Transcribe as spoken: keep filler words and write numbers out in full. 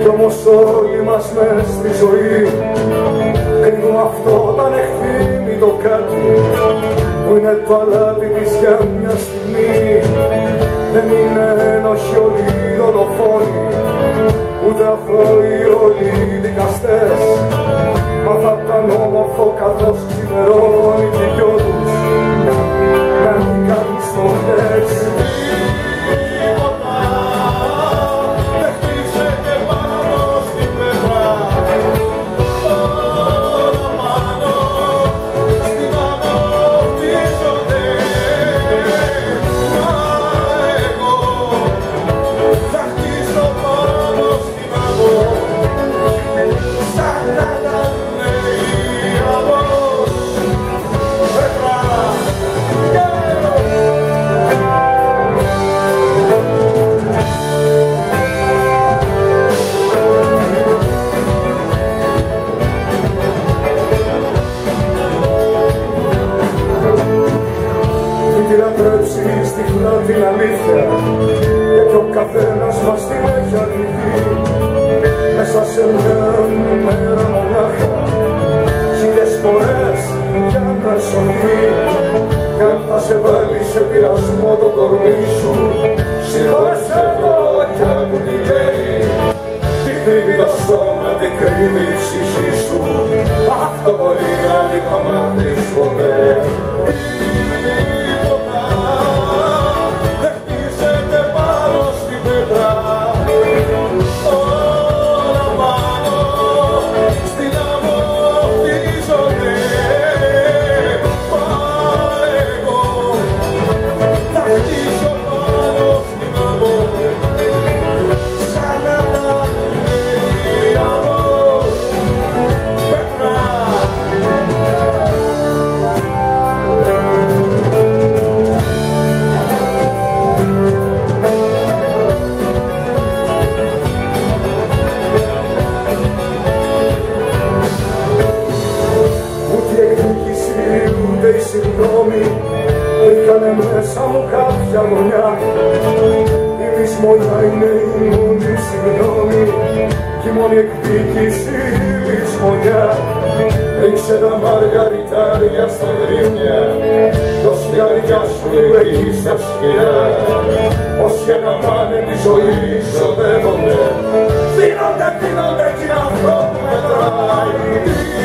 όμως όλοι μας μες στη ζωή κρίνουμε αυτό το ανεχθήμητο κάτι που είναι το αλάτι της για μια στιγμή. Δεν είναι ένοχοι όλοι οι δολοφόνοι, ούτε αθώοι όλοι οι δικαστές, μα θα ήταν όμορφο καθώς ξημερώνει και δυο τους να μην κάνεις το χθες. Τυφλά την αλήθεια, γιατί ο καθένας μας την έχει αρνηθεί. Μέσα σε μια μέρα μονάχα, χίλιες φορές για να σωθεί. Κι αν θα σε βάλει σε πειρασμό το κορμί σου, συγχώρεσέ το κι άκου τι λέει. Τι κρύβει το σώμα, τι κρύβει η ψυχή σου, αυτό μπορεί να μην το μάθεις ποτέ. Βρήκανε μέσα μου κάποια γωνιά, η λησμονιά είναι η μόνη συγγνώμη κι η μόνη εκδίκηση η λησμονιά. Ρίξε τα μαργαριτάρια στα γκρίνια, το σφιάρια σου εκεί στα σκιά. Όσοι αγαπάνε τη ζωή ξοδεύονται, δίνονται, δίνονται κι αυτό που μετράει.